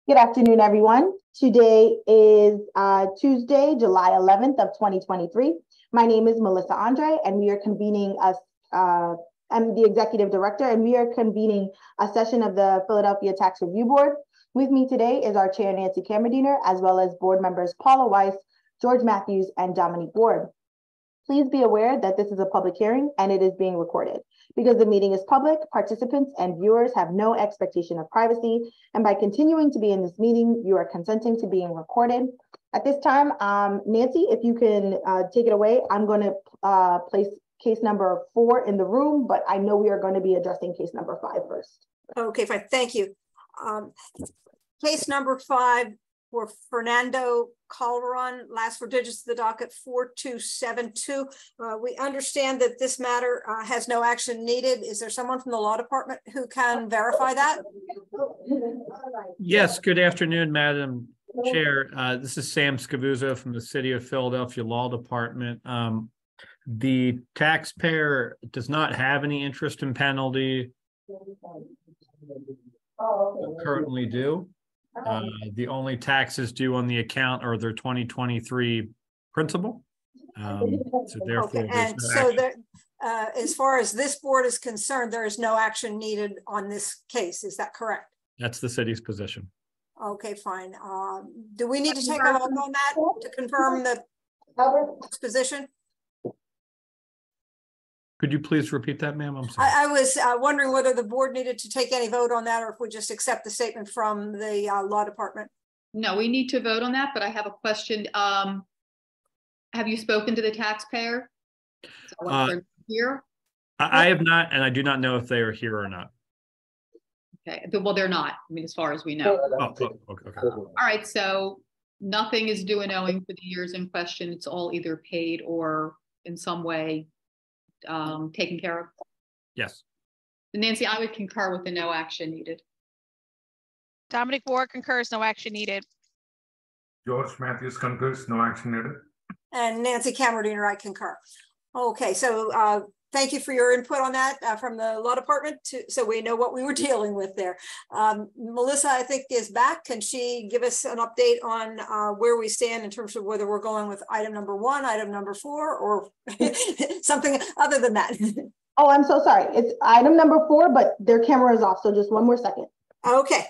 Good afternoon, everyone. Today is Tuesday, July 11th of 2023. My name is Melissa Andre, and we are convening I'm the Executive Director, and we are convening a session of the Philadelphia Tax Review Board. With me today is our Chair, Nancy Kammerdiener, as well as board members Paula Weiss, George Matthews, and Dominique Ward. Please be aware that this is a public hearing and it is being recorded. Because the meeting is public, participants and viewers have no expectation of privacy, and by continuing to be in this meeting, you are consenting to being recorded. At this time, Nancy, if you can take it away, I'm going to place case number 4 in the room, but I know we are going to be addressing case number 5 first. Okay, fine, thank you. Case number 5 for Fernando Calderon, last 4 digits of the docket 4272. We understand that this matter has no action needed. Is there someone from the law department who can verify that? Yes, good afternoon, Madam Chair. This is Sam Scavuzzo from the City of Philadelphia Law Department. The taxpayer does not have any interest in penalty currently due. The only taxes due on the account are their 2023 principal. So therefore, okay. And so that, as far as this board is concerned, there is no action needed on this case. Is that correct? That's the city's position. Okay, fine. Do we need to take a vote on that to confirm the position? Could you please repeat that, ma'am? I'm sorry. I was wondering whether the board needed to take any vote on that or if we just accept the statement from the law department. No, we need to vote on that, but I have a question. Have you spoken to the taxpayer? Here? I have not, and I do not know if they are here or not. Okay, well, they're not, I mean, as far as we know. Okay. All right, so nothing is due and owing for the years in question. It's all either paid or in some way taken care of? Yes. Nancy, I would concur with the no action needed. Dominique Ward concurs, no action needed. George Matthews concurs, no action needed. And Nancy Kammerdiener, I concur. Okay, so thank you for your input on that from the law department, so we know what we were dealing with there. Melissa, I think, is back. Can she give us an update on where we stand in terms of whether we're going with item number 1, item number 4, or something other than that? Oh, I'm so sorry. It's item number 4, but their camera is off, so just one more second. Okay.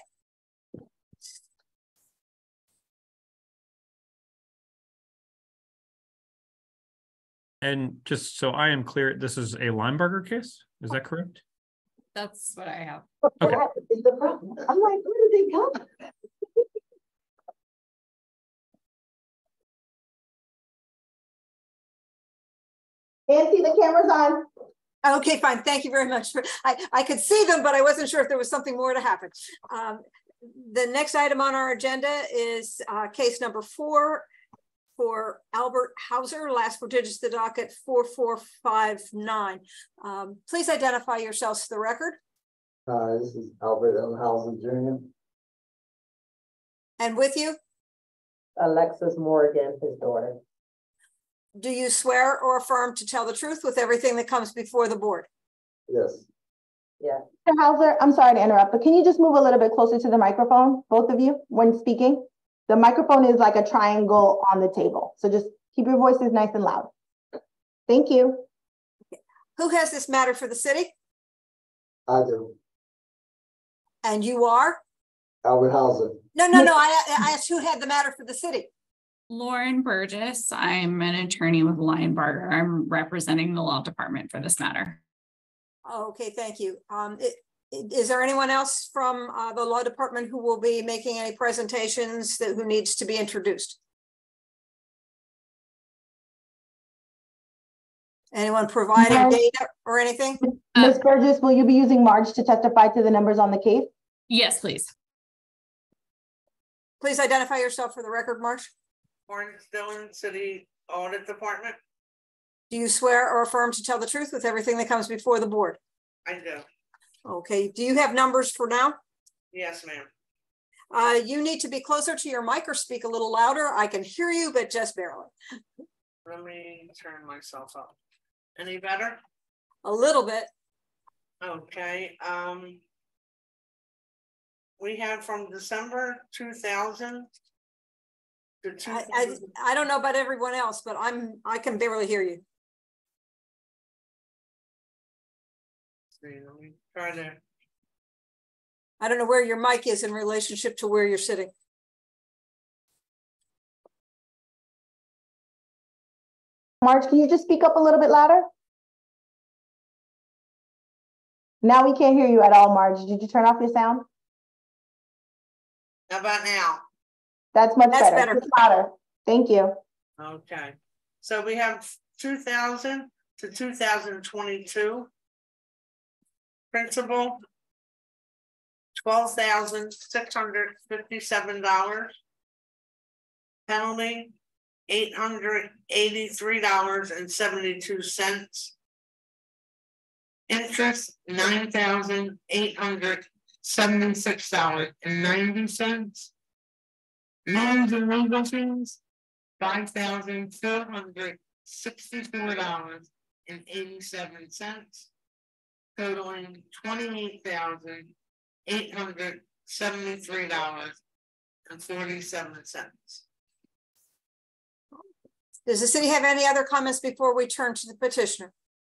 And just so I am clear, this is a Linebarger case. Is that correct? That's what I have. Okay. That is the problem. I'm like, where did they come? Nancy, the camera's on. Okay, fine. Thank you very much. I could see them, but I wasn't sure if there was something more to happen. The next item on our agenda is case number 4 for Albert Hauser, last 4 digits of the docket 4459. Please identify yourselves for the record. This is Albert L. Hauser Jr. And with you? Alexis Morgan, his daughter. Do you swear or affirm to tell the truth with everything that comes before the board? Yes. Yeah. Mr. Hauser, I'm sorry to interrupt, but can you just move a little bit closer to the microphone, both of you, when speaking? The microphone is like a triangle on the table. So just keep your voices nice and loud. Thank you. Who has this matter for the city? I do. And you are? Albert Hauser. No. I asked who had the matter for the city. Lauren Burgess. I'm an attorney with Linebarger. I'm representing the law department for this matter. Okay, thank you. Is there anyone else from the law department who will be making any presentations who needs to be introduced? Anyone providing data or anything? Ms. Burgess, will you be using Marge to testify to the numbers on the case? Yes, please. Please identify yourself for the record, Marge. Warren Dillon, City Audit Department. Do you swear or affirm to tell the truth with everything that comes before the board? I do. Okay, do you have numbers for now? Yes, ma'am. You need to be closer to your mic or speak a little louder. I can hear you, but just barely. Let me turn myself up. Any better? A little bit. Okay. we have from December 2000 to I don't know about everyone else, but I can barely hear you. Let me try to. I don't know where your mic is in relationship to where you're sitting. Marge, can you just speak up a little bit louder? Now we can't hear you at all, Marge. Did you turn off your sound? How about now? That's better. It's louder. Thank you. Okay. So we have 2000 to 2022. Principal, $12,657. Penalty, $883.72. Interest, $9,876.90. Loans and legal fees, $5,464.87. Totaling $28,873.47. Does the city have any other comments before we turn to the petitioner?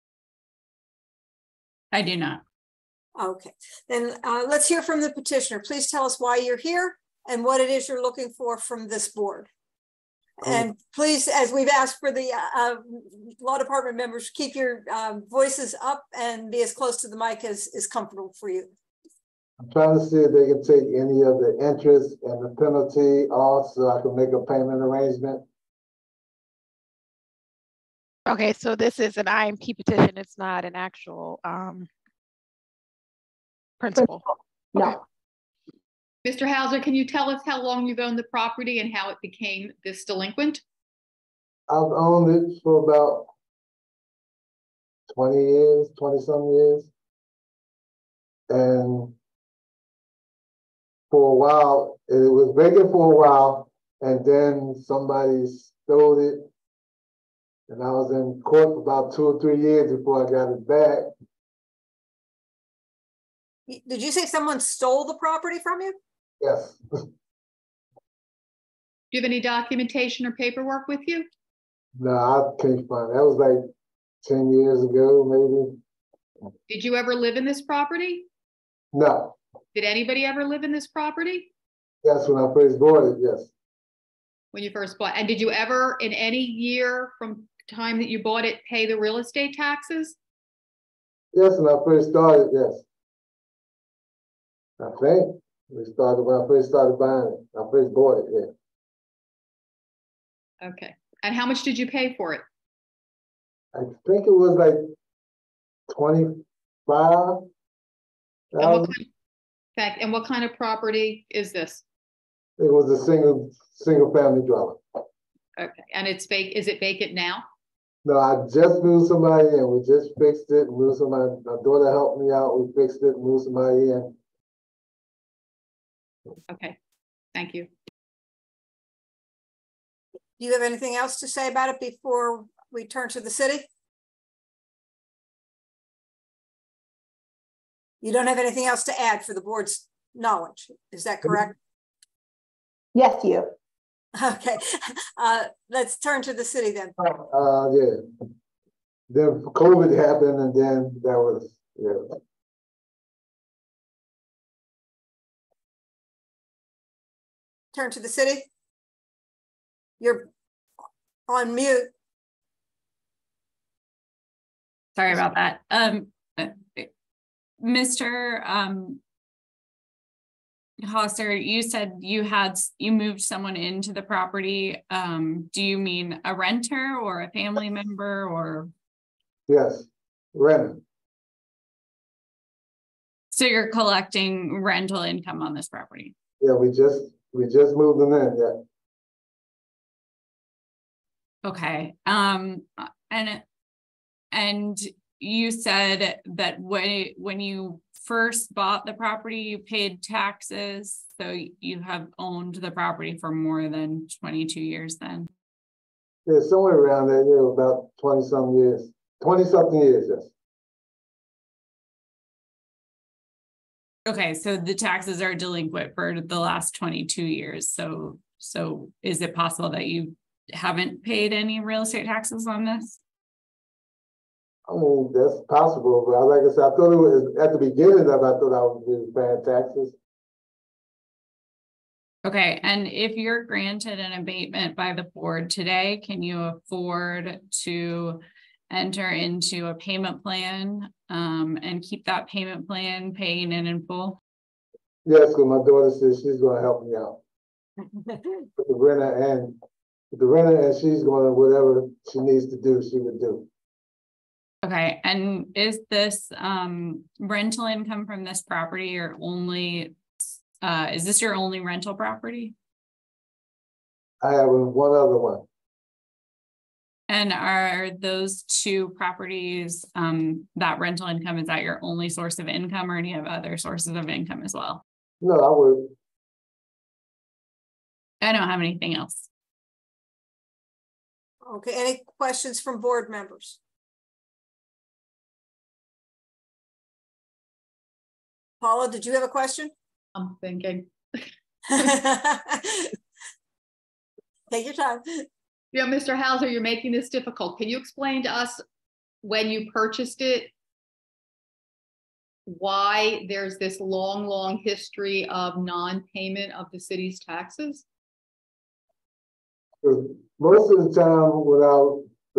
I do not. Okay, then let's hear from the petitioner. Please tell us why you're here and what it is you're looking for from this board. And please, as we've asked for the law department members, keep your voices up and be as close to the mic as is comfortable for you. I'm trying to see if they can take any of the interest and the penalty off so I can make a payment arrangement. Okay, so this is an IMP petition. It's not an actual principal. No. Okay. Mr. Hauser, can you tell us how long you've owned the property and how it became this delinquent? I've owned it for about 20 years, 20-some years. And for a while, it was vacant for a while, and then somebody stole it. And I was in court for about 2 or 3 years before I got it back. Did you say someone stole the property from you? Yes. Do you have any documentation or paperwork with you? No, I can't find it. That was like 10 years ago, maybe. Did you ever live in this property? No. Did anybody ever live in this property? That's when I first bought it, yes. When you first bought, and did you ever in any year from time that you bought it pay the real estate taxes? Yes, when I first started, yes. I think we started when I first started buying it. I first bought it, yeah. Okay. And how much did you pay for it? I think it was like 25. And what kind of property is this? It was a single family dwelling. Okay. And it's vacant. Is it vacant now? No, I just moved somebody in. We just fixed it. Moved somebody. My daughter helped me out. We fixed it. Moved somebody in. Okay. Thank you. Do you have anything else to say about it before we turn to the city? You don't have anything else to add for the board's knowledge, is that correct? Yes, you. Okay, let's turn to the city then. Yeah. Then COVID happened, and then that was, yeah. Turn to the city. You're on mute. Sorry about that. Mr. Hauser, you said you moved someone into the property. Do you mean a renter or a family member or? Yes, renter. So you're collecting rental income on this property? Yeah, we just moved them in, yeah. Okay. And you said that when you first bought the property, you paid taxes. So you have owned the property for more than 22 years then? Yeah, somewhere around there, yeah, about 20-some years. 20-something years, yes. Okay, so the taxes are delinquent for the last 22 years. So is it possible that you haven't paid any real estate taxes on this? I mean, that's possible, but like I said, I thought it was at the beginning of it, I thought I was paying taxes. Okay, and if you're granted an abatement by the board today, can you afford to enter into a payment plan and keep that payment plan paying in full? Yes, because my daughter says she's gonna help me out with the renter and she's gonna, whatever she needs to do, she would do. Okay, and is this rental income from this property your only, is this your only rental property? I have one other one. And are those two properties, that rental income, is that your only source of income, or do you have other sources of income as well? No, I would. I don't have anything else. Okay, any questions from board members? Paula, did you have a question? I'm thinking. Take your time. Yeah, Mr. Hauser, you're making this difficult. Can you explain to us when you purchased it, why there's this long history of non-payment of the city's taxes? Most of the time without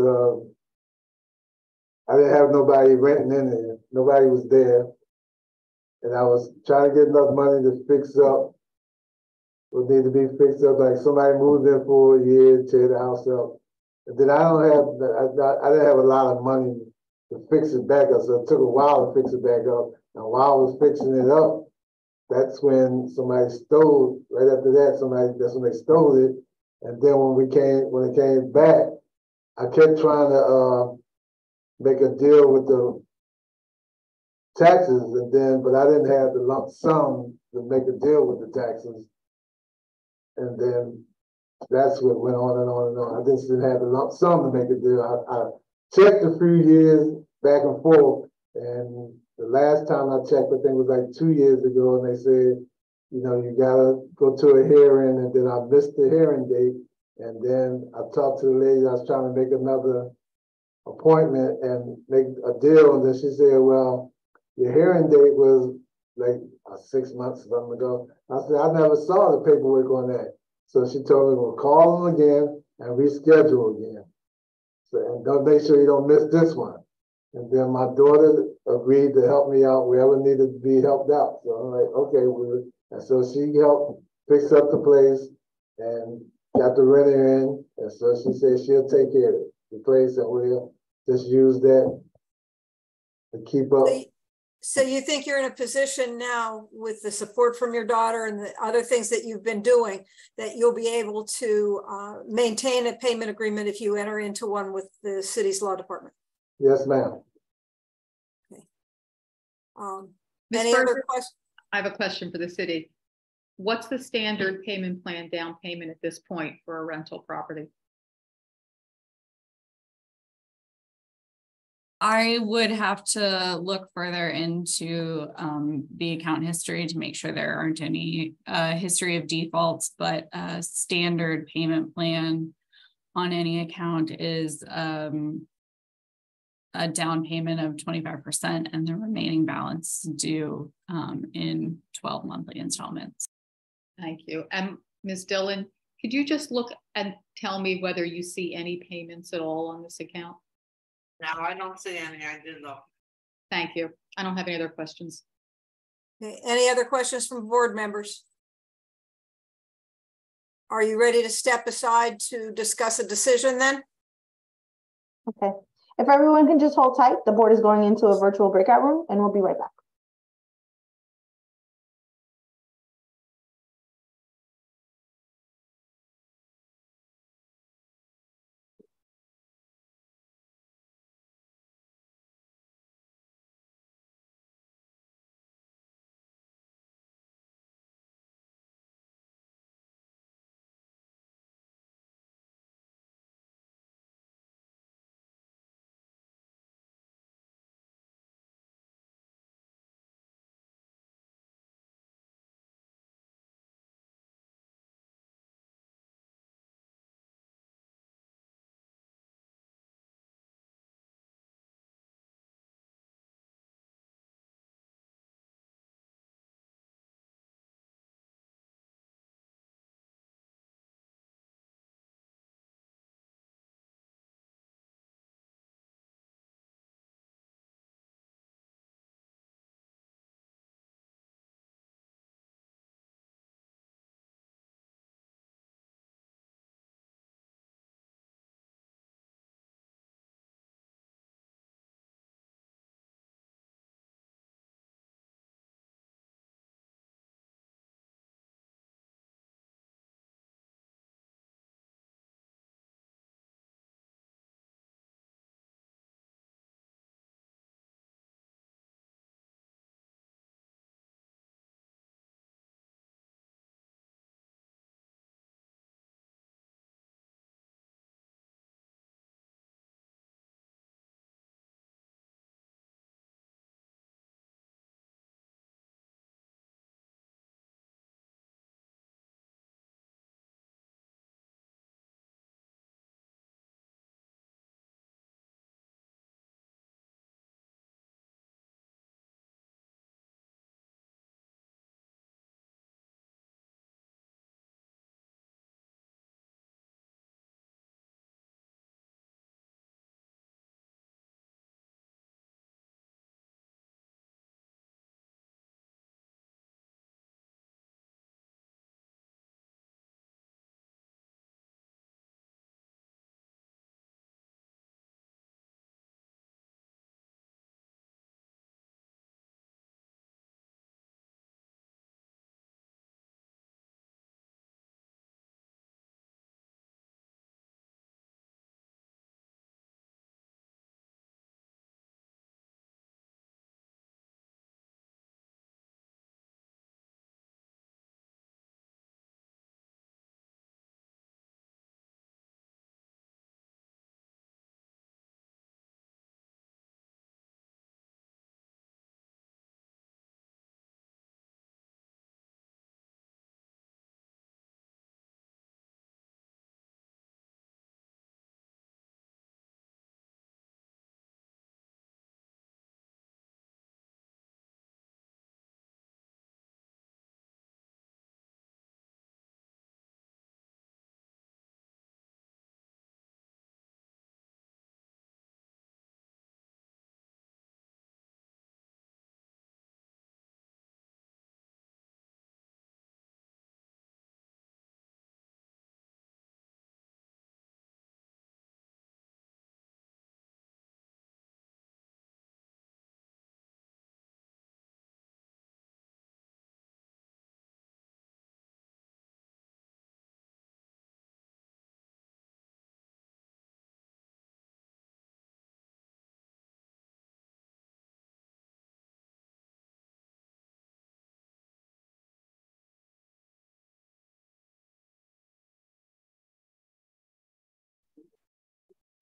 I didn't have nobody renting in there. Nobody was there. And I was trying to get enough money to fix up what needed to be fixed up. Like somebody moved in for a year, tear the house up. And then I didn't have a lot of money to fix it back up. So it took a while to fix it back up. And while I was fixing it up, that's when somebody stole, right after that, that's when they stole it. And then when it came back, I kept trying to make a deal with the taxes, but I didn't have the lump sum to make a deal with the taxes. And then that's what went on and on and on. I just didn't have the lump sum to make a deal. I checked a few years back and forth, and the last time I checked, I think it was like 2 years ago, and they said, you know, you gotta go to a hearing, and then I missed the hearing date. And then I talked to the lady, I was trying to make another appointment and make a deal, and then she said, well, your hearing date was like 6 months or something ago. I said, I never saw the paperwork on that. So she told me, well, call them again and reschedule again. So, and don't make sure you don't miss this one. And then my daughter agreed to help me out wherever needed to be helped out. So I'm like, okay, well, and so she helped fix up the place and got the renter in. And so she said she'll take care of the place, and we'll just use that to keep up. So you think you're in a position now with the support from your daughter and the other things that you've been doing that you'll be able to maintain a payment agreement if you enter into one with the city's law department? Yes, ma'am. Okay. Ms. Any Berger, other questions? I have a question for the city. What's the standard payment plan down payment at this point for a rental property? I would have to look further into the account history to make sure there aren't any history of defaults, but a standard payment plan on any account is a down payment of 25% and the remaining balance due in 12 monthly installments. Thank you. And Ms. Dillon, could you just look and tell me whether you see any payments at all on this account? No, I don't see any. I did look. Thank you. I don't have any other questions. Okay. Any other questions from board members? Are you ready to step aside to discuss a decision then? Okay. If everyone can just hold tight, the board is going into a virtual breakout room and we'll be right back.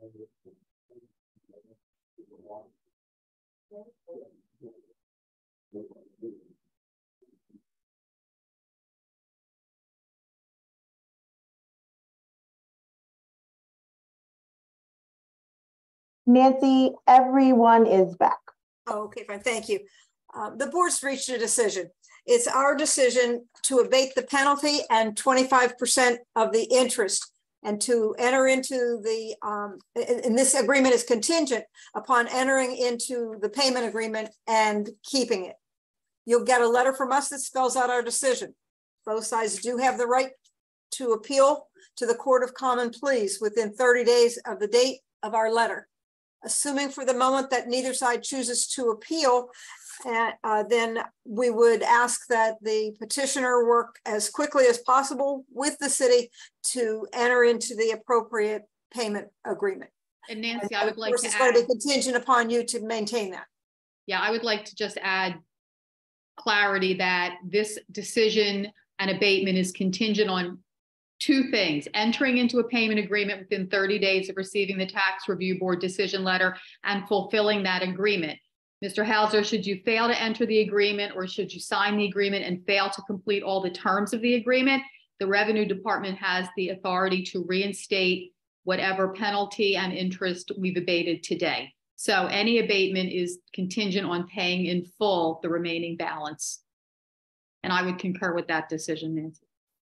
Nancy, everyone is back. Oh, okay, fine, thank you. The board's reached a decision. It's our decision to abate the penalty and 25% of the interest, and to enter into the, and this agreement is contingent upon entering into the payment agreement and keeping it. You'll get a letter from us that spells out our decision. Both sides do have the right to appeal to the Court of Common Pleas within 30 days of the date of our letter. Assuming for the moment that neither side chooses to appeal, then we would ask that the petitioner work as quickly as possible with the city to enter into the appropriate payment agreement. And Nancy, I would like to add, it's going to be contingent upon you to maintain that. Yeah, I would like to just add clarity that this decision and abatement is contingent on two things: entering into a payment agreement within 30 days of receiving the tax review board decision letter and fulfilling that agreement. Mr. Hauser, should you fail to enter the agreement, or should you sign the agreement and fail to complete all the terms of the agreement, the Revenue Department has the authority to reinstate whatever penalty and interest we've abated today. So any abatement is contingent on paying in full the remaining balance. And I would concur with that decision, Nancy.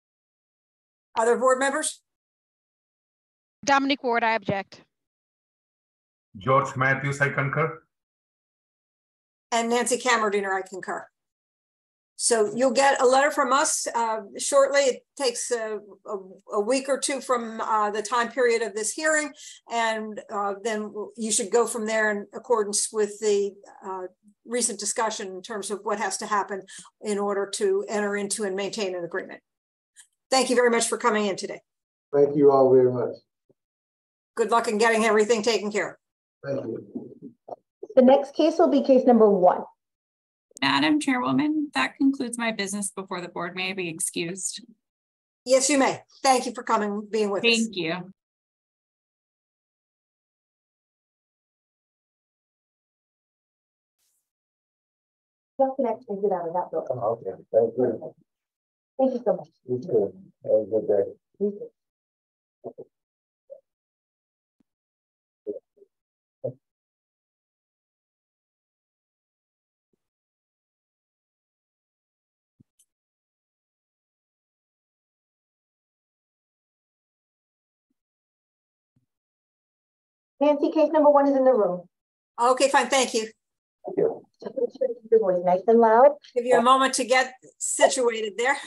Other board members? Dominique Ward, I object. George Matthews, I concur. And Nancy Kamerdiner, I concur. So you'll get a letter from us shortly. It takes a week or two from the time period of this hearing, and then you should go from there in accordance with the recent discussion in terms of what has to happen in order to enter into and maintain an agreement. Thank you very much for coming in today. Thank you all very much. Good luck in getting everything taken care of. Thank you. The next case will be case number 1. Madam Chairwoman, that concludes my business before the board. May I be excused? Yes, you may. Thank you for coming, being with us. Thank you. Y'all can actually get out of that door. Oh, okay, thank you. Thank you so much. You too. Have a good day. You too. Nancy, case number 1 is in the room. Okay, fine. Thank you. Thank you. Just make sure to keep your voice nice and loud. Give you a moment to get situated there.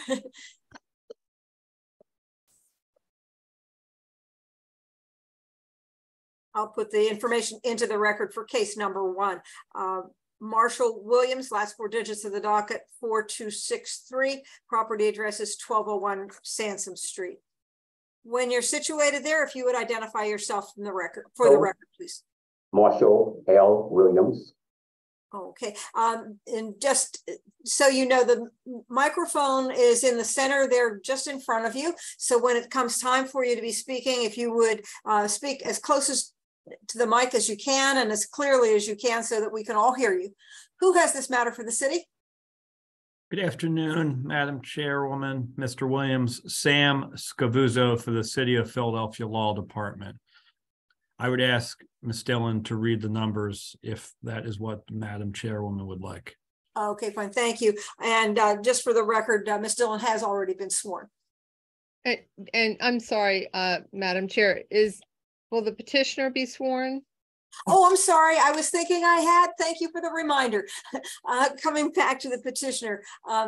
I'll put the information into the record for case number 1. Marshall Williams, last 4 digits of the docket, 4263. Property address is 1201 Sansom Street. When you're situated there, if you would identify yourself from the record, for the record, please. Marshall L. Williams. Okay, and just so you know, the microphone is in the center there, just in front of you. So when it comes time for you to be speaking, if you would speak as close as to the mic as you can and as clearly as you can so that we can all hear you. Who has this matter for the city? Good afternoon, Madam Chairwoman, Mr. Williams. Sam Scavuzzo for the City of Philadelphia Law Department. I would ask Ms. Dillon to read the numbers if that is what Madam Chairwoman would like. Okay, fine, thank you. And just for the record, Ms. Dillon has already been sworn. And I'm sorry, Madam Chair, will the petitioner be sworn? Oh, I'm sorry. I was thinking I had. Thank you for the reminder. Coming back to the petitioner,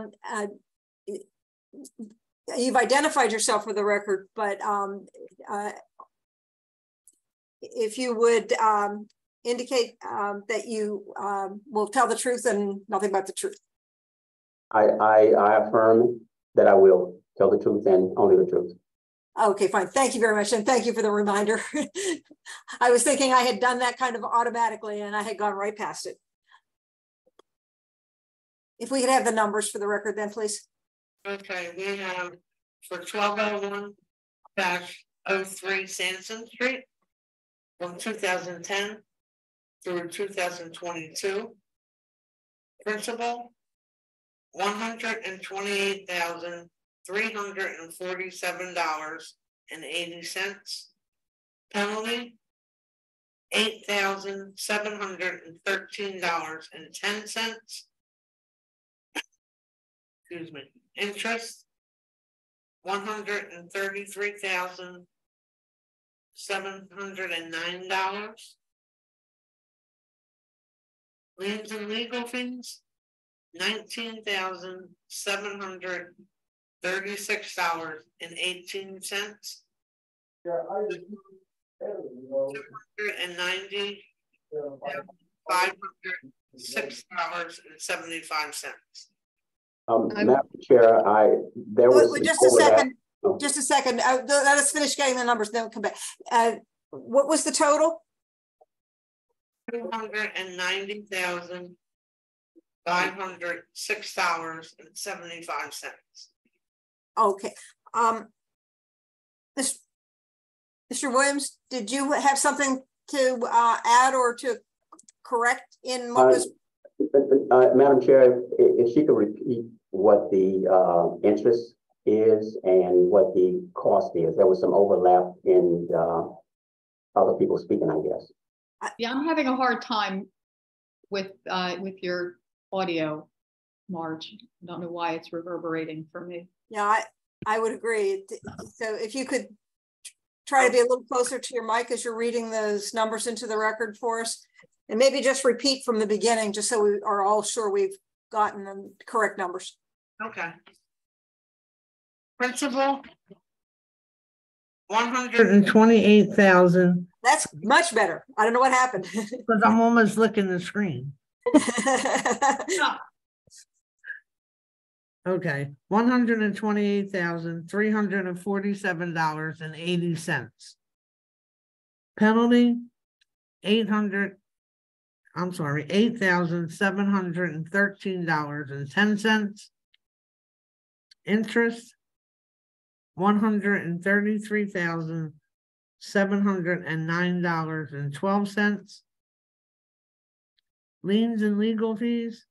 you've identified yourself for the record, but if you would indicate that you will tell the truth and nothing but the truth. I affirm that I will tell the truth and only the truth. Okay, fine. Thank you very much. And thank you for the reminder. I was thinking I had done that kind of automatically and I had gone right past it. If we could have the numbers for the record then, please. Okay, we have for 1201-03 Sansom Street, from 2010 through 2022. Principal, $128,347.80. Penalty, $8,713.10. Excuse me. Interest, $133,709. Liens and legal fees, $19,736.18. $506.75. Madam Chair, there was. Wait, just a second. Just a second. Let us finish getting the numbers, then we'll come back. What was the total? $290,506.75. Okay. Mr. Williams, did you have something to add or to correct in what was? Madam Chair, if she could repeat what the interest is and what the cost is. There was some overlap in other people speaking, I guess. Yeah, I'm having a hard time with your audio, Marge. I don't know why it's reverberating for me. Yeah, I would agree. So if you could try to be a little closer to your mic as you're reading those numbers into the record for us, and maybe just repeat from the beginning, just so we are all sure we've gotten the correct numbers. Okay. Principal, $128,000. That's much better. I don't know what happened. Because I'm almost licking the screen. Okay, $128,347.80. Penalty, $8,713.10. Interest, $133,709.12. Liens and legal fees,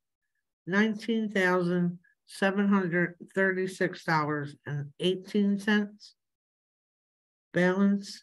$19,736.18. Balance,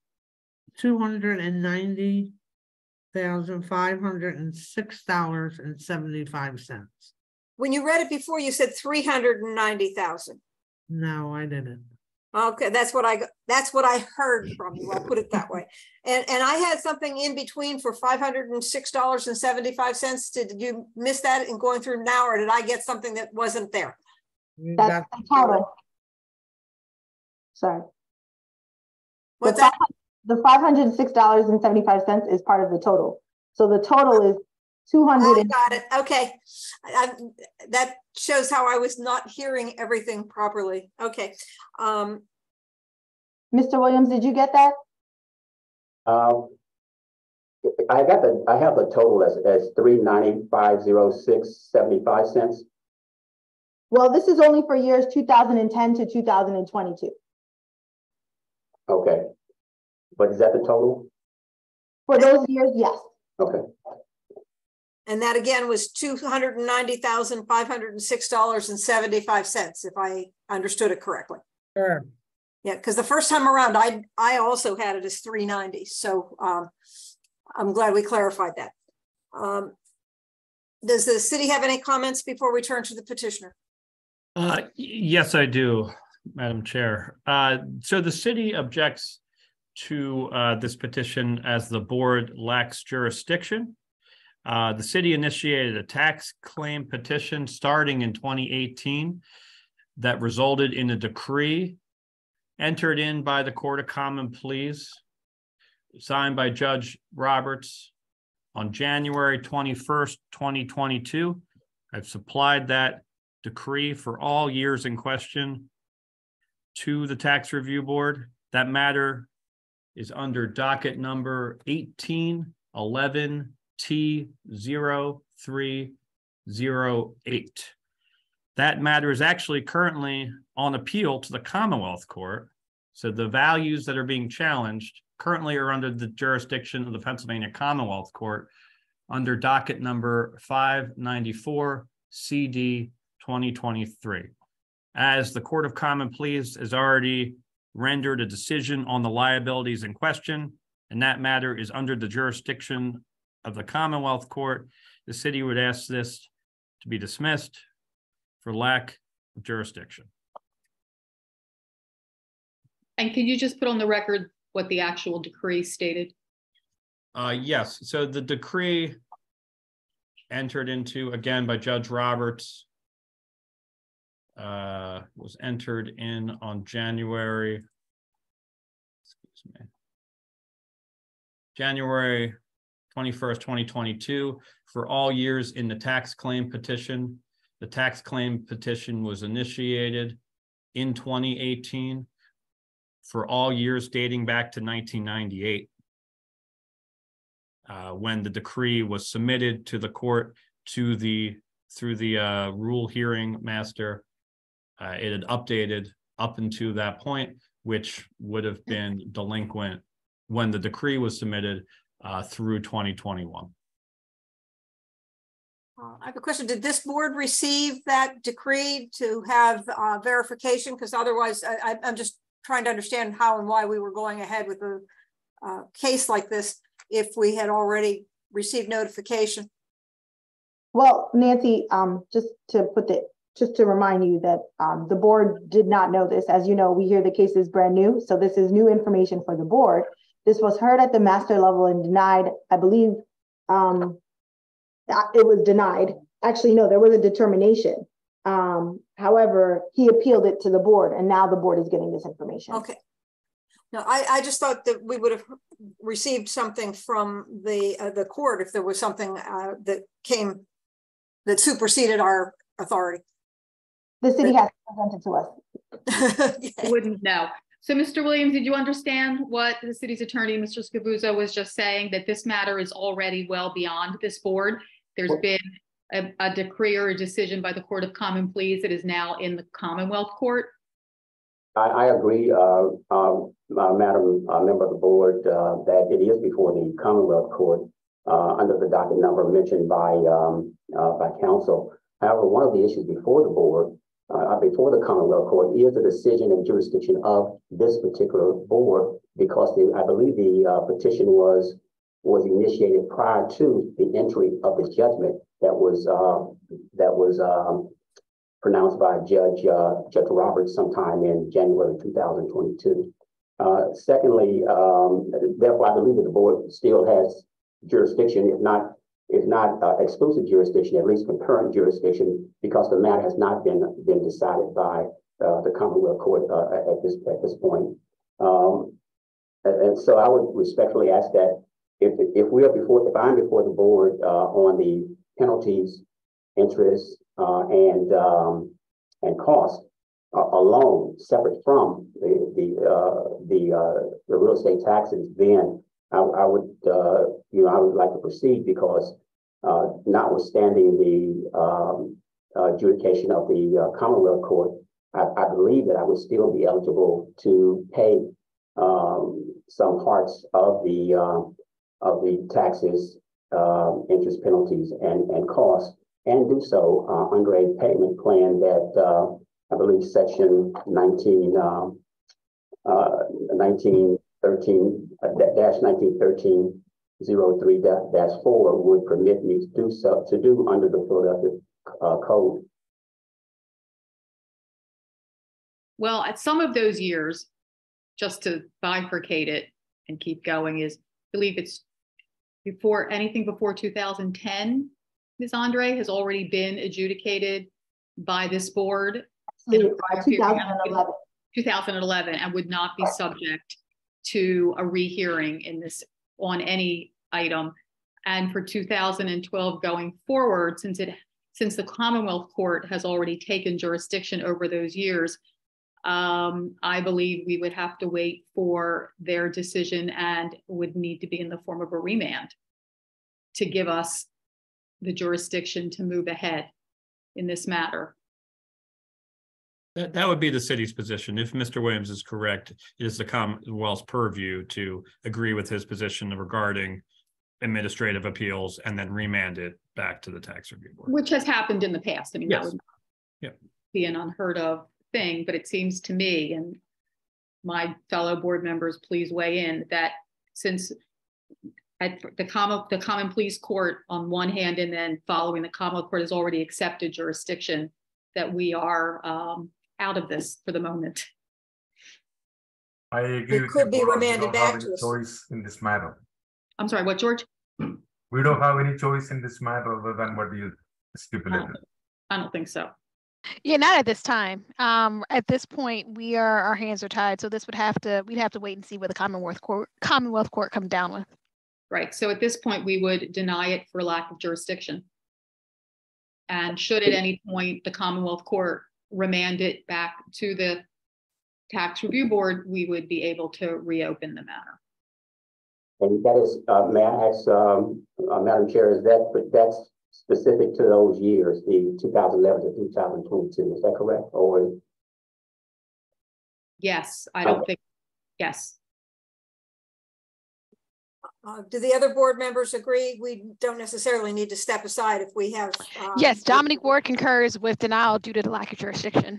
$290,506.75. When you read it before, you said 390,000. No, I didn't. Okay, that's what I heard from you. I'll put it that way. And I had something in between for $506.75. Did you miss that in going through now, or did I get something that wasn't there? That's the total. Sorry. What's that? The $506.75 is part of the total. So the total is 200. I got it. Okay. That shows how I was not hearing everything properly. Okay. Mr. Williams, did you get that? I have the total as $395.0675. Well, this is only for years 2010 to 2022. Okay. But is that the total? For those years, yes. Okay. And that again was $290,506.75, if I understood it correctly. Sure. Yeah, because the first time around, I also had it as 390. So I'm glad we clarified that. Does the city have any comments before we turn to the petitioner? Yes, I do, Madam Chair. So the city objects to this petition as the board lacks jurisdiction. The city initiated a tax claim petition starting in 2018 that resulted in a decree entered in by the Court of Common Pleas, signed by Judge Roberts on January 21st, 2022. I've supplied that decree for all years in question to the Tax Review Board. That matter is under docket number 1811T0308. That matter is actually currently on appeal to the Commonwealth Court. So the values that are being challenged currently are under the jurisdiction of the Pennsylvania Commonwealth Court under docket number 594 CD 2023. As the Court of Common Pleas has already rendered a decision on the liabilities in question, and that matter is under the jurisdiction of the Commonwealth Court, the city would ask this to be dismissed for lack of jurisdiction. And can you just put on the record what the actual decree stated? Yes, so the decree entered into, again, by Judge Roberts, was entered in on January 21st, 2022, for all years in the tax claim petition. The tax claim petition was initiated in 2018 for all years dating back to 1998. When the decree was submitted to the court through the rule hearing master, it had updated up until that point, which would have been delinquent when the decree was submitted through 2021. I have a question. Did this board receive that decree to have verification? Because otherwise, I'm just trying to understand how and why we were going ahead with a case like this if we had already received notification. Well, Nancy, just to remind you that the board did not know this. As you know, we hear the case is brand new, so this is new information for the board. This was heard at the master level and denied, I believe. It was denied. Actually, no, there was a determination. However, he appealed it to the board, and now the board is getting this information. Okay. No, I just thought that we would have received something from the court if there was something that superseded our authority. The city has presented to us. I wouldn't know. So, Mr. Williams, did you understand what the city's attorney, Mr. Scavuzzo, was just saying, that this matter is already well beyond this board? There's been a decree or a decision by the Court of Common Pleas that is now in the Commonwealth Court? I agree, Madam Member of the Board, that it is before the Commonwealth Court under the docket number mentioned by counsel. However, one of the issues before the board, before the Commonwealth Court, is the decision and jurisdiction of this particular board, because I believe the petition was initiated prior to the entry of the judgment that was pronounced by Judge Roberts sometime in January 2022. Secondly, therefore, I believe that the board still has jurisdiction, if not exclusive jurisdiction, at least concurrent jurisdiction, because the matter has not been decided by the Commonwealth Court at this point. And so I would respectfully ask that if I'm before the board on the penalties, interest, and cost alone, separate from the real estate taxes, then I would like to proceed, because notwithstanding the adjudication of the Commonwealth Court, I believe that I would still be eligible to pay some parts of the taxes, interest, penalties, and costs, and do so under a payment plan that I believe Section 1913-03-4 would permit me to do so, under the Philadelphia Code. Well, at some of those years, just to bifurcate it and keep going, I believe it's anything before 2010, Ms. Andre, has already been adjudicated by this board. 2011, and would not be subject to a rehearing on any item. And for 2012 going forward, since the Commonwealth Court has already taken jurisdiction over those years, I believe we would have to wait for their decision, and would need to be in the form of a remand to give us the jurisdiction to move ahead in this matter. That would be the city's position. If Mr. Williams is correct, it is the Commonwealth's purview to agree with his position regarding administrative appeals and then remand it back to the tax review board. Which has happened in the past. I mean, Yes. that would be an unheard of thing, but it seems to me, and my fellow board members, please weigh in, that since at the common pleas court on one hand, and then following the Commonwealth Court has already accepted jurisdiction, that we are out of this for the moment. I agree. It could be remanded back to us. Choice in this matter. I'm sorry, what, George? We don't have any choice in this matter other than what you stipulated. I don't think so. Yeah, not at this time. At this point, our hands are tied. So this we'd have to wait and see what the Commonwealth Court come down with. Right. So at this point, we would deny it for lack of jurisdiction. And should at any point the Commonwealth Court remand it back to the tax review board, we would be able to reopen the matter. And that is, may I ask, Madam Chair, that's specific to those years, the 2011 to 2022, is that correct? Or yes, I don't think, yes. Do the other board members agree? We don't necessarily need to step aside if we have. Yes, Dominic Ward concurs with denial due to the lack of jurisdiction.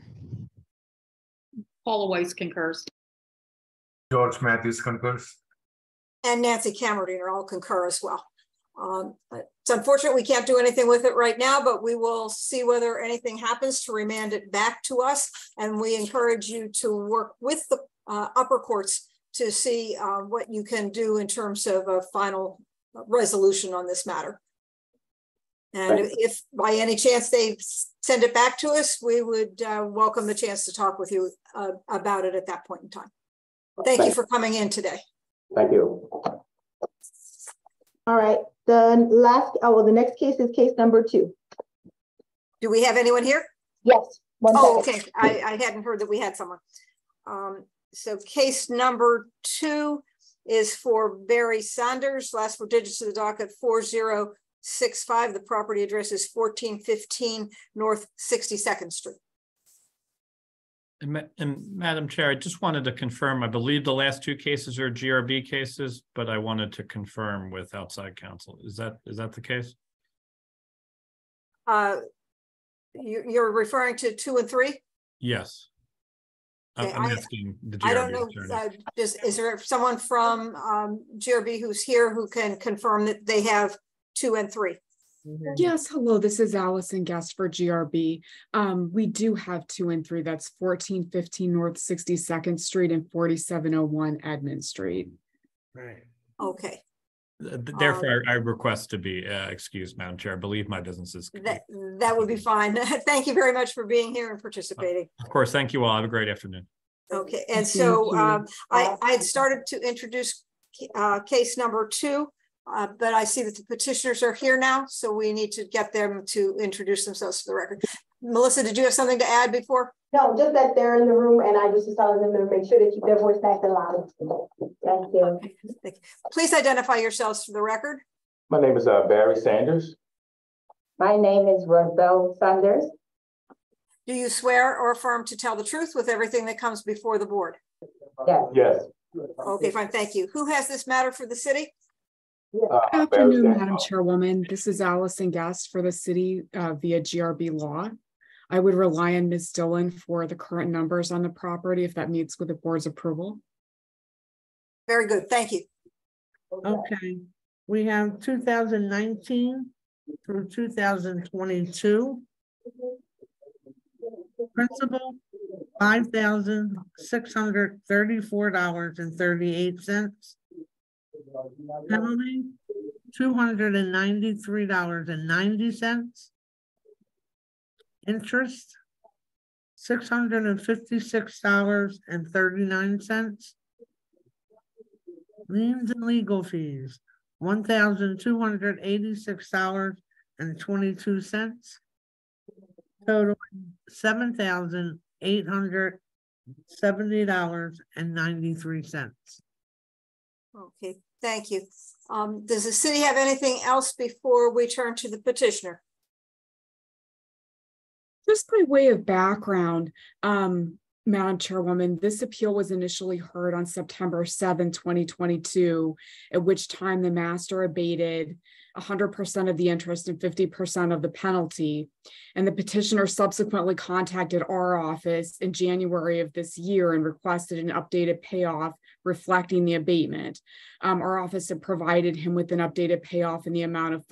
Paula Weiss concurs. George Matthews concurs. And Nancy Cameron all concur as well. It's unfortunate we can't do anything with it right now, but we will see whether anything happens to remand it back to us. And we encourage you to work with the upper courts to see what you can do in terms of a final resolution on this matter. And if by any chance they send it back to us, we would welcome the chance to talk with you about it at that point in time. Thank you for coming in today. Thank you. All right, the next case is case number 2. Do we have anyone here? Yes. Okay, I hadn't heard that we had someone. So case number 2 is for Barry Sanders. Last 4 digits of the docket 4065. The property address is 1415 North 62nd Street. And Madam Chair, I just wanted to confirm, I believe the last 2 cases are GRB cases, but I wanted to confirm with outside counsel. Is that the case? You're referring to 2 and 3? Yes. Okay, I'm asking the GRB I don't know. Is there someone from GRB who's here who can confirm that they have 2 and 3? Yes, hello, this is Allison Guest for GRB. We do have 2 and 3. That's 1415 North 62nd Street and 4701 Edmund Street. Right. Okay. Therefore, I request to be excused, Madam Chair. I believe my business is. That would be fine. Thank you very much for being here and participating. Of course, thank you all. Have a great afternoon. Okay, and so I had started to introduce case number 2. But I see that the petitioners are here now, so we need to get them to introduce themselves to the record. Melissa, did you have something to add before? No, just that they're in the room, and I just was telling them to make sure they keep their voice nice and loud. Thank you. Please identify yourselves for the record. My name is Barry Sanders. My name is Roselle Sanders. Do you swear or affirm to tell the truth with everything that comes before the board? Yes. Yes. Okay, fine, thank you. Who has this matter for the city? Good afternoon, Madam Chairwoman. This is Allison Guest for the city via GRB Law. I would rely on Ms. Dillon for the current numbers on the property if that meets with the board's approval. Very good, thank you. Okay, we have 2019 through 2022. Principal, $5,634.38. Penalty, $293.90. Interest, $656.39. Liens and legal fees, $1,286.22. Total $7,870.93. Okay, thank you. Does the city have anything else before we turn to the petitioner? Just by way of background, Madam Chairwoman, this appeal was initially heard on September 7, 2022, at which time the master abated 100% of the interest and 50% of the penalty. And the petitioner subsequently contacted our office in January of this year and requested an updated payoff reflecting the abatement. Our office had provided him with an updated payoff in the amount of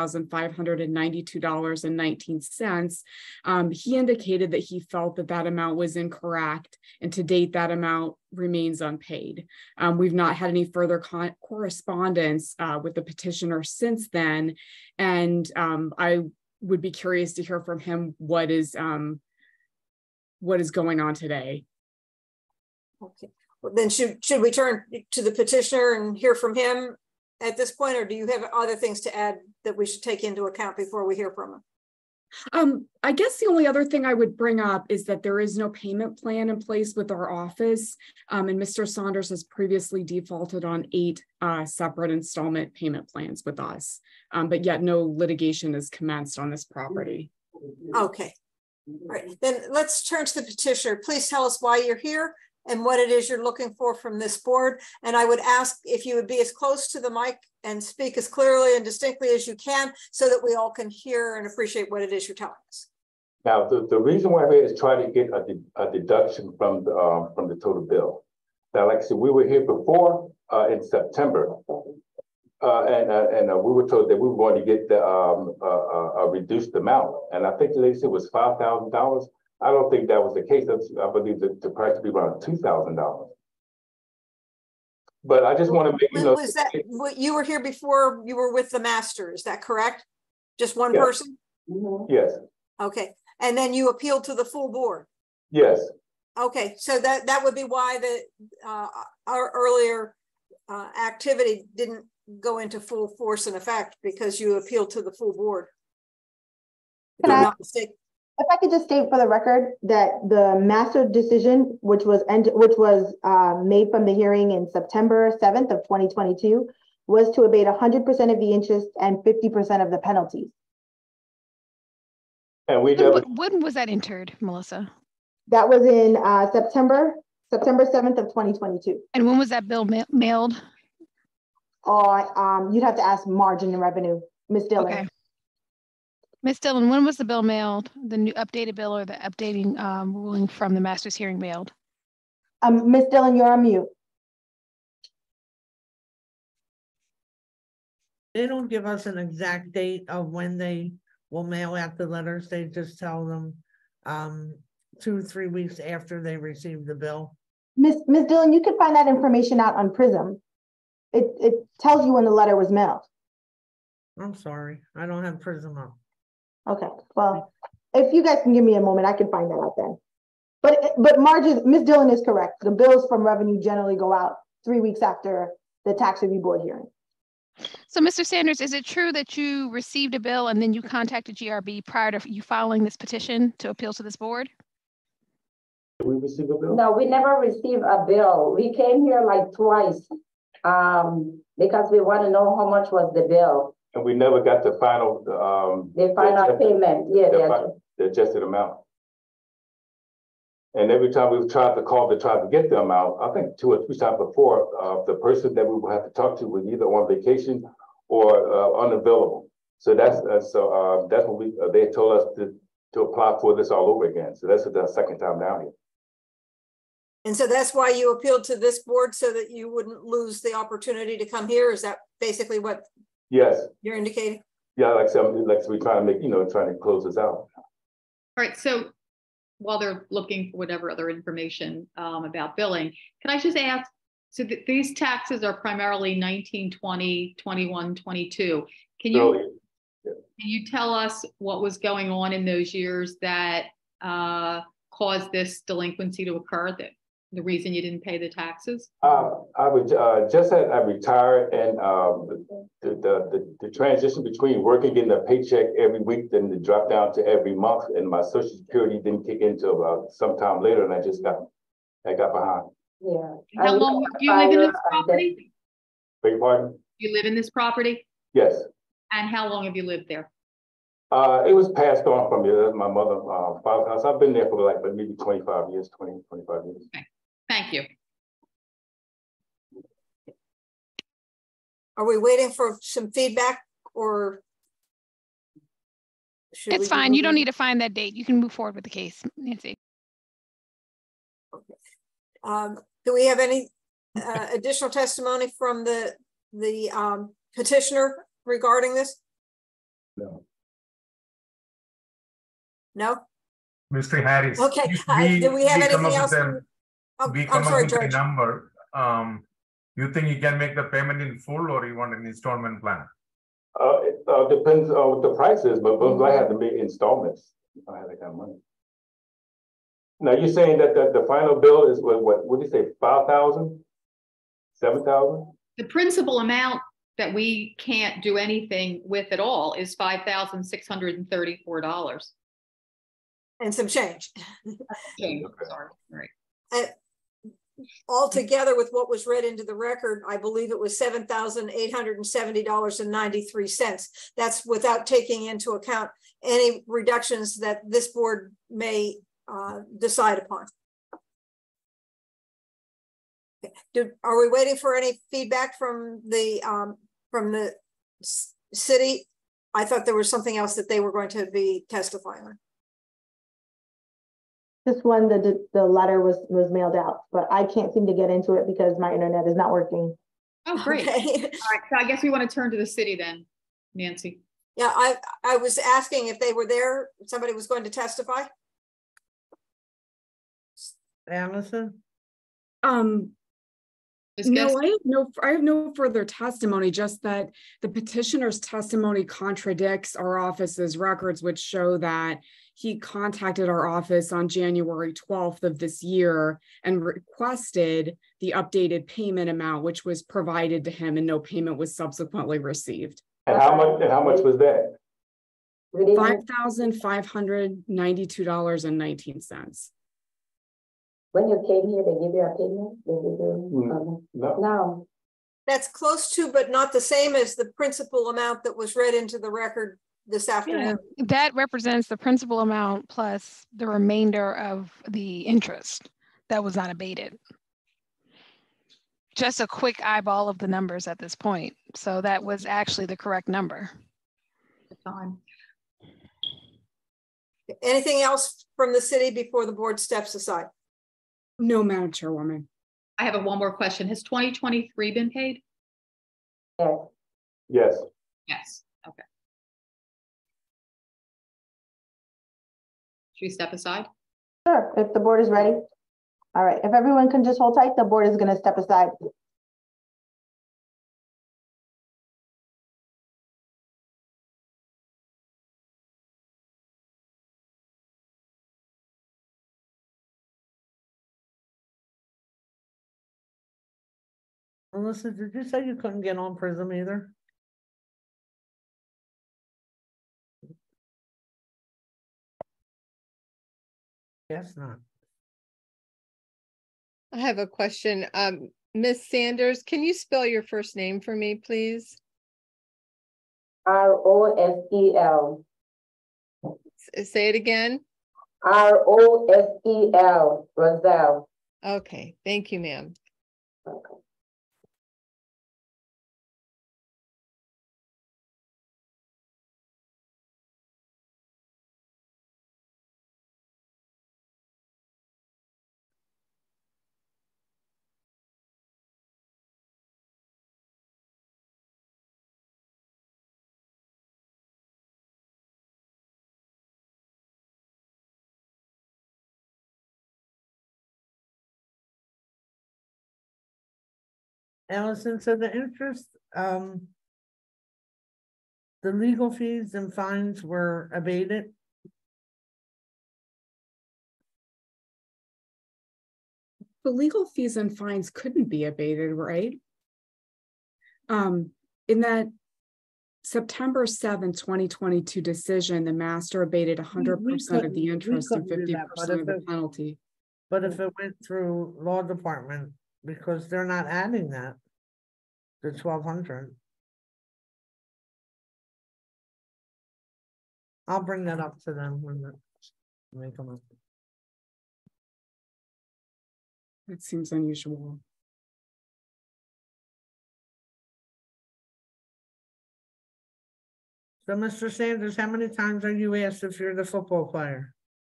$5,592.19. He indicated that he felt that that amount was incorrect, and to date, that amount remains unpaid. We've not had any further correspondence with the petitioner since then, and I would be curious to hear from him what is going on today. Okay. Well, then should we turn to the petitioner and hear from him at this point, or do you have other things to add that we should take into account before we hear from him? I guess the only other thing I would bring up is that there is no payment plan in place with our office, and Mr. Saunders has previously defaulted on 8 separate installment payment plans with us, but yet no litigation is commenced on this property. Okay. All right, then let's turn to the petitioner. Please tell us why you're here and what it is you're looking for from this board. And I would ask if you would be as close to the mic and speak as clearly and distinctly as you can so that we all can hear and appreciate what it is you're telling us. Now, the reason why we're here is try to get a deduction from the total bill. Now, like I said, we were here before in September, and we were told that we were going to get a reduced amount. And I think the lady said it was $5,000. I don't think that was the case. I believe that the price to be around $2,000. But I just want to make was that what you were here before you were with the master? Is that correct? Just one person? Yes. Okay, and then you appealed to the full board. Yes. Okay, so that would be why our earlier activity didn't go into full force and effect, because you appealed to the full board. If I'm not mistaken. If I could just state for the record that the master decision, which was made from the hearing in September 7th of 2022, was to abate 100% of the interest and 50% of the penalties. And we when was that entered, Melissa? That was in September 7th of 2022. And when was that bill mailed? You'd have to ask Margin and Revenue, Ms. Dillon. Okay. Ms. Dillon, when was the bill mailed? The new updated bill or the updating ruling from the master's hearing mailed? Ms. Dillon, you're on mute. They don't give us an exact date of when they will mail out the letters. They just tell them 2 or 3 weeks after they receive the bill. Ms. Dillon, you can find that information out on PRISM. It tells you when the letter was mailed. I'm sorry, I don't have PRISM up. Okay, well, if you guys can give me a moment, I can find that out then. But Ms. Dillon is correct. The bills from Revenue generally go out 3 weeks after the tax review board hearing. So, Mr. Sanders, is it true that you received a bill and then you contacted GRB prior to you filing this petition to appeal to this board? Did we receive a bill? No, we never received a bill. We came here like twice because we want to know how much was the bill. And we never got the final payment. Yeah, the adjusted amount. And every time we've tried to call to try to get the amount, I think 2 or 3 times before, the person that we would have to talk to was either on vacation or unavailable. So that's what they told us to apply for this all over again. So that's the second time down here. And so that's why you appealed to this board, so that you wouldn't lose the opportunity to come here. Is that basically what? Yes. You're indicating? Yeah, like I said, we're trying to make, trying to close this out. All right, so while they're looking for whatever other information about billing, can I just ask, so these taxes are primarily 19, 20, 21, 22. Can you tell us what was going on in those years that caused this delinquency to occur? The reason you didn't pay the taxes? I would just had I retired, and the transition between working, getting a paycheck every week, then to drop down to every month, and my Social Security didn't kick in until sometime later, and I got behind. Yeah. How long do you live in this property? Beg your pardon? You live in this property? Yes. And how long have you lived there? It was passed on from my mother, father's house. I've been there for like maybe 25 years, 25 years. Okay. Thank you. Are we waiting for some feedback or? It's fine. You don't need to find that date. You can move forward with the case, Nancy. Do we have any additional testimony from the petitioner regarding this? No. No? Mr. Harris. Okay, if do we have anything else? We I'm come sorry, up with a George. number. You think you can make the payment in full, or you want an installment plan? It depends on what the price is, but I have to make installments. I have that kind of money. Now you're saying that the final bill is what did you say, 5,000? 7,000? The principal amount that we can't do anything with at all is $5,634. And some change. Sorry, right. Altogether with what was read into the record, I believe it was $7,870.93. That's without taking into account any reductions that this board may decide upon. Are we waiting for any feedback from the city? I thought there was something else that they were going to be testifying on. This one, the letter was mailed out, but I can't seem to get into it because my internet is not working. Oh, great. Okay. All right, so I guess we want to turn to the city then, Nancy. Yeah, I was asking if they were there, somebody was going to testify. Allison? No, I have no further testimony, just that the petitioner's testimony contradicts our office's records, which show that he contacted our office on January 12th of this year and requested the updated payment amount, which was provided to him, and no payment was subsequently received. And how much was that? $5,592.19. When you came here, they give you a payment? No. That's close to, but not the same as the principal amount that was read into the record this afternoon. Yeah, that represents the principal amount plus the remainder of the interest that was not abated. Just a quick eyeball of the numbers at this point. So that was actually the correct number. Anything else from the city before the board steps aside? No, Madam Chairwoman. I have one more question. Has 2023 been paid? Yes. Yes. Yes. Okay. Should we step aside? Sure, if the board is ready. All right, if everyone can just hold tight, the board is going to step aside. Melissa, did you say you couldn't get on Prism either? Guess not. I have a question. Ms. Sanders, can you spell your first name for me, please? R-O-S-E-L. Say it again. R-O-S-E-L, Roselle. Okay, thank you, ma'am. Okay. Allison, so the interest, the legal fees and fines were abated? The legal fees and fines couldn't be abated, right? In that September 7th, 2022 decision, the master abated 100% of the interest and 50% of the penalty. But if it went through law department, because they're not adding that, the 1,200. I'll bring that up to them when they come up. It seems unusual. So, Mr. Sanders, how many times are you asked if you're the football player?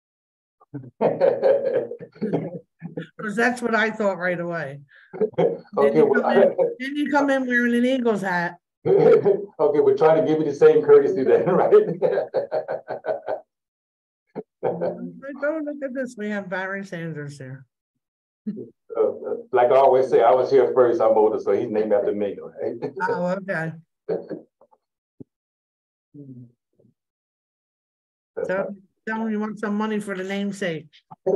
Because that's what I thought right away. Okay, Then you come in wearing an Eagles hat. Okay, we're trying to give you the same courtesy then, right? Oh, look at this. We have Barry Sanders here. Like I always say, I was here first. I'm older, so he's named after me. Right? Oh, okay. So tell me you want some money for the namesake.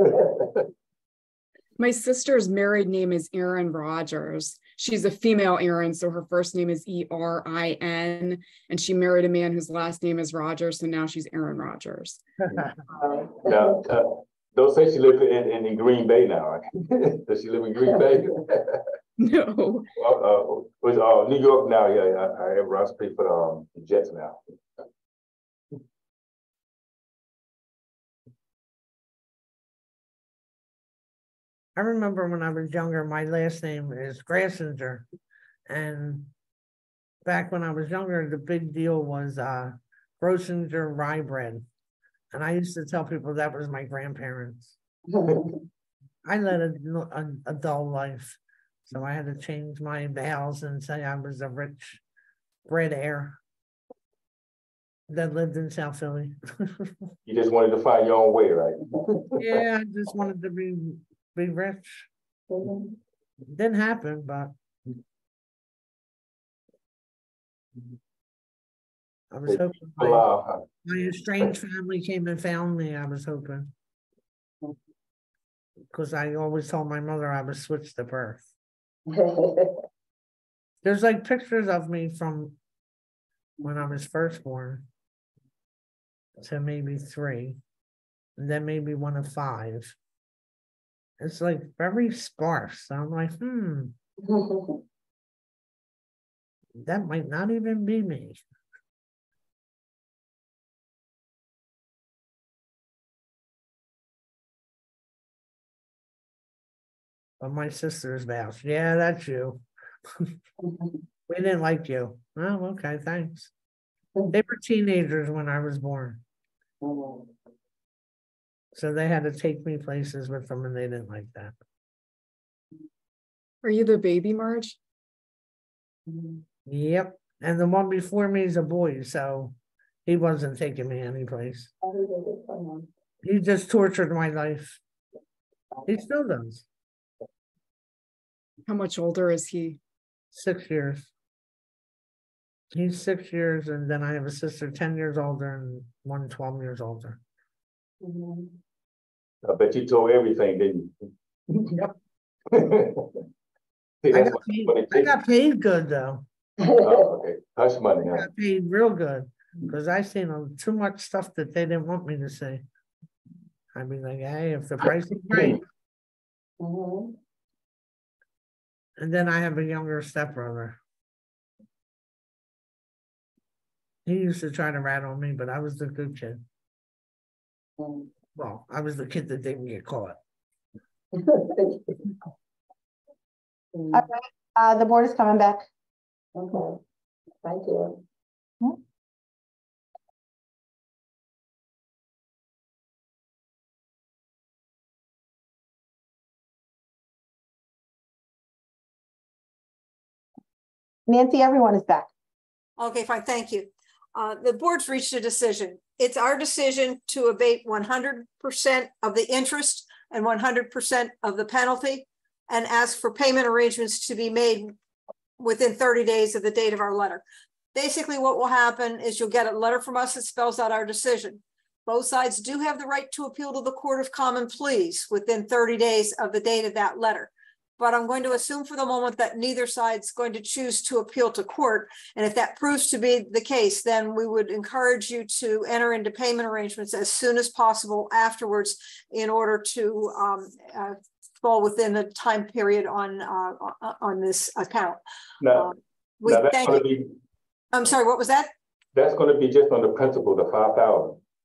My sister's married name is Erin Rogers. She's a female Erin, so her first name is E-R-I-N, and she married a man whose last name is Rogers, so now she's Erin Rogers. Now, don't say she lives in Green Bay now, right? Does she live in Green Bay? No. New York now, yeah. I have Ross P for the Jets now. I remember when I was younger, my last name is Grassinger. And back when I was younger, the big deal was Grossinger rye bread. And I used to tell people that was my grandparents. I led a dull life. So I had to change my vowels and say I was a rich bread heir that lived in South Philly. You just wanted to find your own way, right? Yeah, I just wanted to be rich. Didn't happen, but I was hoping my estranged family came and found me. I was hoping, because I always told my mother I was switched at birth. There's like pictures of me from when I was first born to maybe 3, and then maybe 1 of 5. It's like very sparse. So I'm like, that might not even be me. But my sister's vows. Yeah, that's you. We didn't like you. Oh, okay, thanks. They were teenagers when I was born. So they had to take me places with them and they didn't like that. Are you the baby, Marge? Yep. And the one before me is a boy, so he wasn't taking me anyplace. He just tortured my life. He still does. How much older is he? 6 years. He's 6 years, and then I have a sister 10 years older and one 12 years older. I bet you told everything, didn't you? Yep. See, I got paid good though. Oh, okay. Hush money. I got paid real good because I seen too much stuff that they didn't want me to say. I'd be like, hey, if the price is right. And then I have a younger stepbrother. He used to try to rat on me, but I was the good kid. Well, I was the kid that didn't get caught. All right, the board is coming back. Okay, thank you. Nancy, everyone is back. Okay, fine, thank you. The board's reached a decision. It's our decision to abate 100% of the interest and 100% of the penalty and ask for payment arrangements to be made within 30 days of the date of our letter. Basically, what will happen is you'll get a letter from us that spells out our decision. Both sides do have the right to appeal to the Court of Common Pleas within 30 days of the date of that letter. But I'm going to assume for the moment that neither side's going to choose to appeal to court. And if that proves to be the case, then we would encourage you to enter into payment arrangements as soon as possible afterwards in order to fall within the time period on this account. Now, I'm sorry, what was that? That's going to be just on the principal, the 5,000.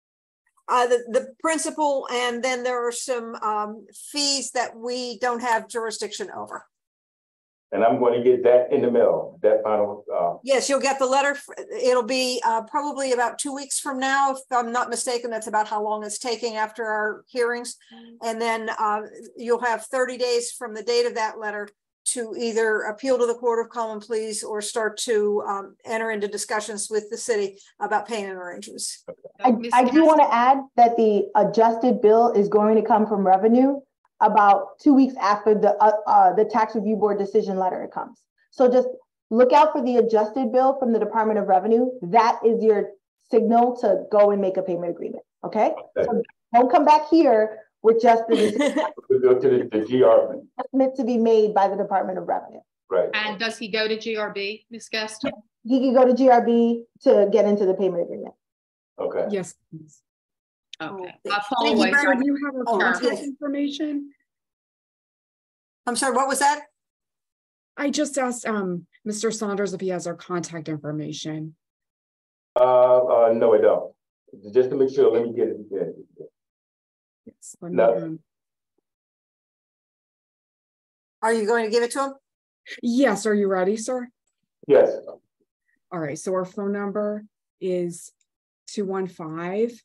the principal, and then there are some fees that we don't have jurisdiction over. And I'm going to get that in the mail, that final. Yes, you'll get the letter. It'll be probably about 2 weeks from now, if I'm not mistaken. That's about how long it's taking after our hearings. And then you'll have 30 days from the date of that letter to either appeal to the Court of Common Pleas or start to enter into discussions with the city about payment arrangements. I do want to add that the adjusted bill is going to come from revenue about 2 weeks after the tax review board decision letter comes. So just look out for the adjusted bill from the Department of Revenue. That is your signal to go and make a payment agreement. Okay. So don't come back here with just the go to the GR. meant to be made by the Department of Revenue. Right. And does he go to GRB, Ms. Guest? He can go to GRB to get into the payment agreement. Okay. Yes. Okay. Thank you very much. Do you have our contact information? I'm sorry, what was that? I just asked Mr. Saunders if he has our contact information. No, I don't. Just to make sure, let me get it again. Yes, let me, No. Are you going to give it to him? Yes, are you ready, sir? Yes. All right, so our phone number is 215.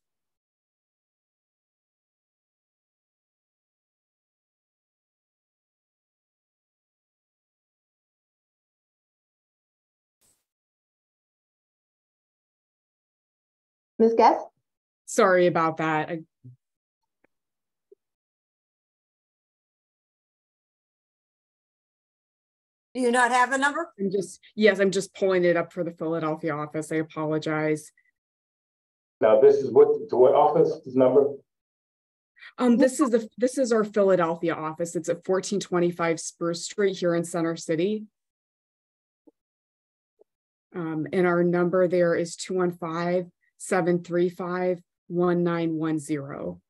Ms. Guest? Sorry about that. Do you not have the number? I'm just pulling it up for the Philadelphia office. I apologize. Now this is to what office, this number? This is our Philadelphia office. It's at 1425 Spruce Street here in Center City. And our number there is 215-735-1910.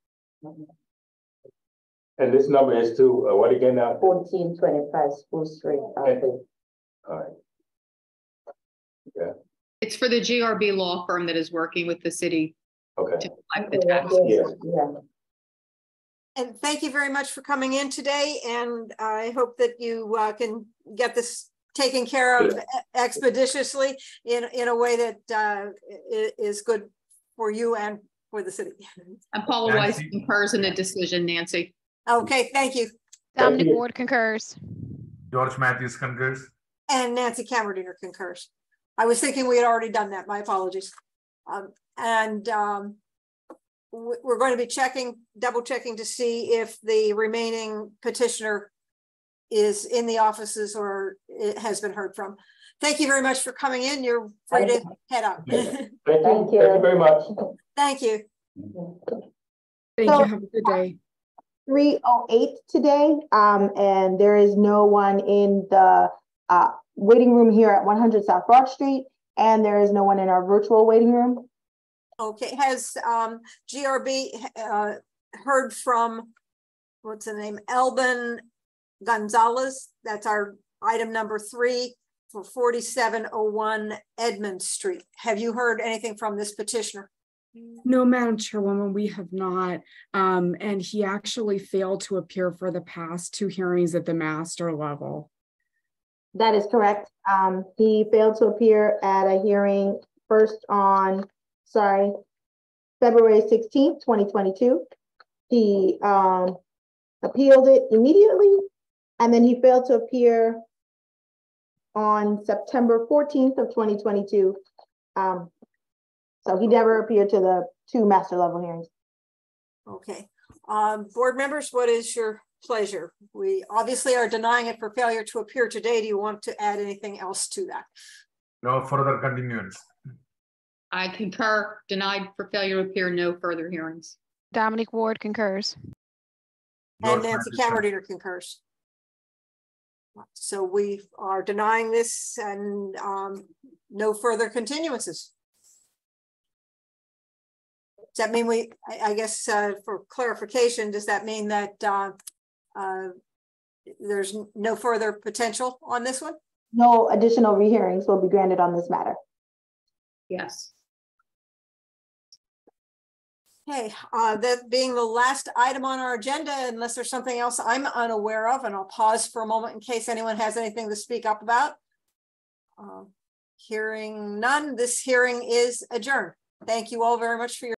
And this number is to what again now? 1425 Spruce Street. All right. Yeah. It's for the GRB law firm that is working with the city to collect the tax. Yeah. And thank you very much for coming in today. And I hope that you can get this taken care of expeditiously in a way that is good for you and for the city. And Paula Weiss concurs in the decision, Nancy. Okay, thank you. Dominic Ward concurs. George Matthews concurs. And Nancy Cameradiner concurs. I was thinking we had already done that. My apologies. We're going to be double checking to see if the remaining petitioner is in the offices or it has been heard from. Thank you very much for coming in. You're free to head out. Thank you very much. Thank you. Thank you. Have a good day. 3:08 today, and there is no one in the waiting room here at 100 South Broad Street, and there is no one in our virtual waiting room. Okay, has GRB heard from, what's the name, Elben Gonzalez? That's our item number 3 for 4701 Edmund Street. Have you heard anything from this petitioner? No, Madam Chairwoman, we have not. And he actually failed to appear for the past 2 hearings at the master level. That is correct. He failed to appear at a hearing first on, February 16th, 2022. He appealed it immediately, and then he failed to appear on September 14th of 2022. So he never appeared to the 2 master level hearings. Okay. Board members, what is your pleasure? We obviously are denying it for failure to appear today. Do you want to add anything else to that? No further continuance. I concur. Denied for failure to appear. No further hearings. Dominic Ward concurs. And Nancy Cameradiner concurs. So we are denying this and no further continuances. Does that mean I guess for clarification, does that mean that there's no further potential on this one? No additional rehearings will be granted on this matter. Yes. Okay, that being the last item on our agenda, unless there's something else I'm unaware of, and I'll pause for a moment in case anyone has anything to speak up about. Hearing none, this hearing is adjourned. Thank you all very much for your